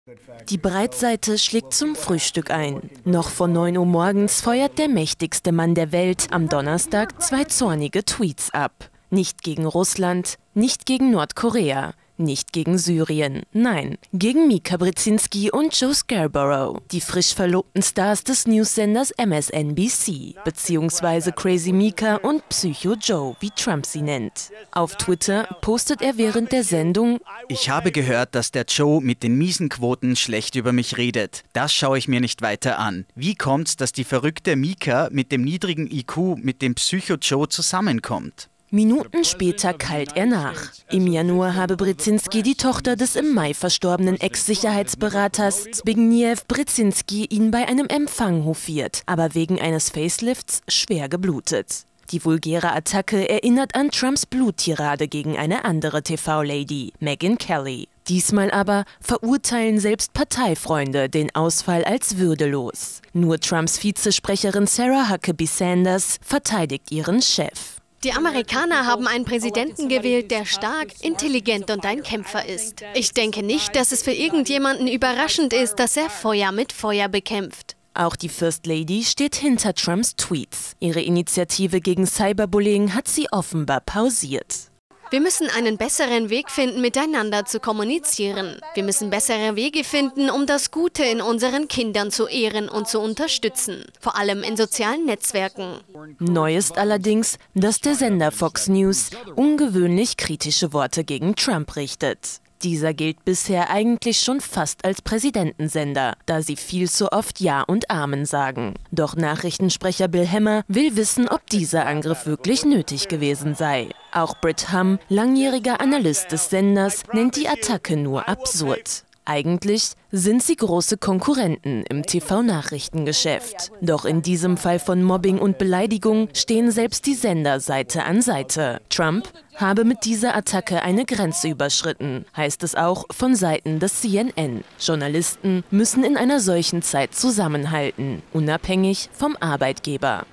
Die Breitseite schlägt zum Frühstück ein. Noch vor 9 Uhr morgens feuert der mächtigste Mann der Welt am Donnerstag 2 zornige Tweets ab. Nicht gegen Russland, nicht gegen Nordkorea, nicht gegen Syrien, nein, gegen Mika Brzezinski und Joe Scarborough, die frisch verlobten Stars des News-Senders MSNBC, beziehungsweise Crazy Mika und Psycho Joe, wie Trump sie nennt. Auf Twitter postet er während der Sendung: Ich habe gehört, dass der Joe mit den miesen Quoten schlecht über mich redet. Das schaue ich mir nicht weiter an. Wie kommt's, dass die verrückte Mika mit dem niedrigen IQ mit dem Psycho Joe zusammenkommt? Minuten später keilt er nach. Im Januar habe Brzezinski die Tochter des im Mai verstorbenen Ex-Sicherheitsberaters Zbigniew Brzezinski ihn bei einem Empfang hofiert, aber wegen eines Facelifts schwer geblutet. Die vulgäre Attacke erinnert an Trumps Bluttirade gegen eine andere TV-Lady, Megyn Kelly. Diesmal aber verurteilen selbst Parteifreunde den Ausfall als würdelos. Nur Trumps Vizesprecherin Sarah Huckabee Sanders verteidigt ihren Chef. Die Amerikaner haben einen Präsidenten gewählt, der stark, intelligent und ein Kämpfer ist. Ich denke nicht, dass es für irgendjemanden überraschend ist, dass er Feuer mit Feuer bekämpft. Auch die First Lady steht hinter Trumps Tweets. Ihre Initiative gegen Cyberbullying hat sie offenbar pausiert. Wir müssen einen besseren Weg finden, miteinander zu kommunizieren. Wir müssen bessere Wege finden, um das Gute in unseren Kindern zu ehren und zu unterstützen. Vor allem in sozialen Netzwerken. Neu ist allerdings, dass der Sender Fox News ungewöhnlich kritische Worte gegen Trump richtet. Dieser gilt bisher eigentlich schon fast als Präsidentensender, da sie viel zu oft Ja und Amen sagen. Doch Nachrichtensprecher Bill Hemmer will wissen, ob dieser Angriff wirklich nötig gewesen sei. Auch Brit Hum, langjähriger Analyst des Senders, nennt die Attacke nur absurd. Eigentlich sind sie große Konkurrenten im TV-Nachrichtengeschäft. Doch in diesem Fall von Mobbing und Beleidigung stehen selbst die Sender Seite an Seite. Trump habe mit dieser Attacke eine Grenze überschritten, heißt es auch von Seiten des CNN. Journalisten müssen in einer solchen Zeit zusammenhalten, unabhängig vom Arbeitgeber.